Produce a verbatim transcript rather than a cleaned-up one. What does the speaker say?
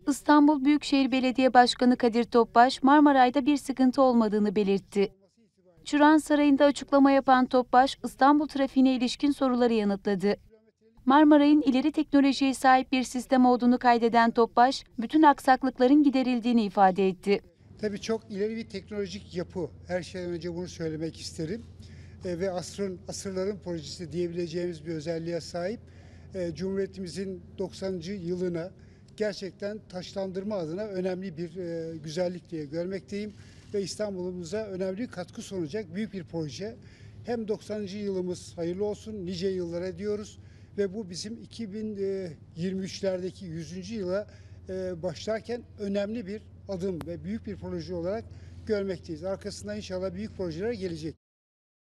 İstanbul Büyükşehir Belediye Başkanı Kadir Topbaş, Marmaray'da bir sıkıntı olmadığını belirtti. Çırağan Sarayı'nda açıklama yapan Topbaş, İstanbul trafiğine ilişkin soruları yanıtladı. Marmaray'ın ileri teknolojiye sahip bir sistem olduğunu kaydeden Topbaş, bütün aksaklıkların giderildiğini ifade etti. Tabii çok ileri bir teknolojik yapı. Her şeyden önce bunu söylemek isterim. E, ve asrın, asırların projesi diyebileceğimiz bir özelliğe sahip. E, Cumhuriyetimizin doksanıncı yılına gerçekten taşlandırma adına önemli bir e, güzellik diye görmekteyim. Ve İstanbul'umuza önemli bir katkı sunacak büyük bir proje. Hem doksanıncı yılımız hayırlı olsun, nice yıllara diyoruz. Ve bu bizim iki bin yirmi üçlerdeki yüzüncü yıla e, başlarken önemli bir adım ve büyük bir proje olarak görmekteyiz. Arkasından inşallah büyük projeler gelecek.